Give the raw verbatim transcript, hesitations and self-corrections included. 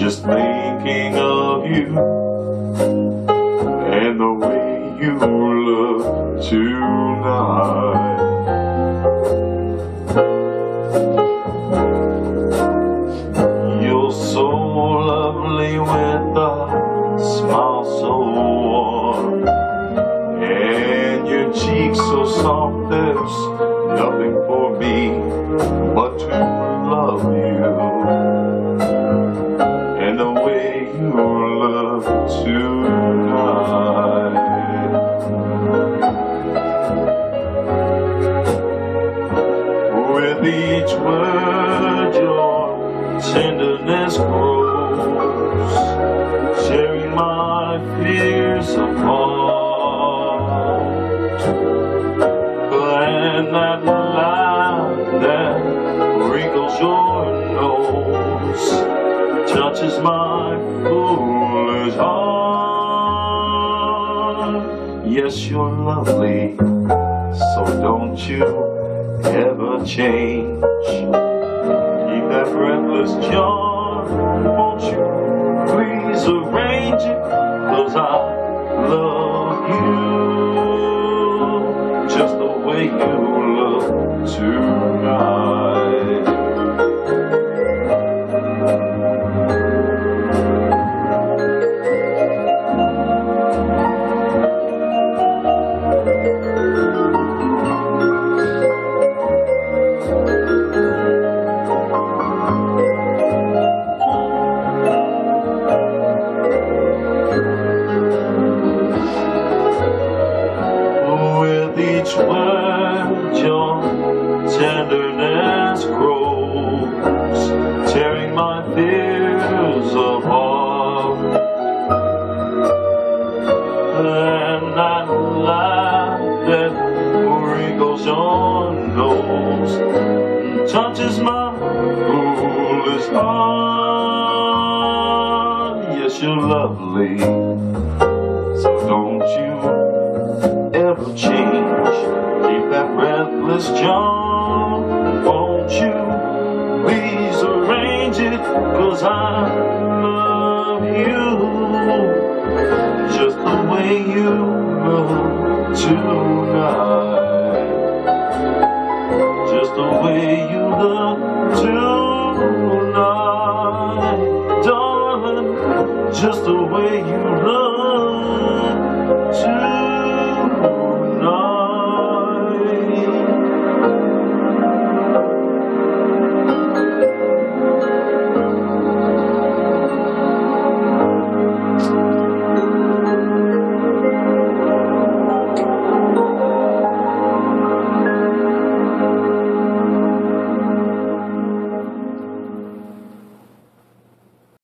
just thinking of you and the way you look tonight. You're so lovely with a smile so warm, and your cheeks so soft. There's nothing for me but to love you and the way you look tonight. With each word your tenderness grows, sharing my fears apart. And that line that wrinkles your nose touches my foolish heart. Yes, you're lovely, so don't you ever change. Keep that breathless charm, won't you please arrange it? 'Cause I love you just the way you look tonight. Each word your tenderness grows, tearing my fears apart. And that laugh that wrinkles your nose touches my foolish heart. Yes, you're lovely, so don't you ever change. Keep that breathless charm, won't you please arrange it? 'Cause I love you just the way you look tonight. Just the way you look tonight, darling. Just the way you